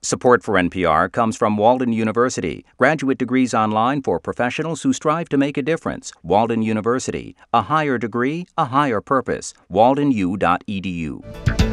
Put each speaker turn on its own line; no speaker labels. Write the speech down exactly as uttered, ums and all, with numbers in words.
Support for N P R comes from Walden University, graduate degrees online for professionals who strive to make a difference. Walden University, a higher degree, a higher purpose. walden u dot e d u.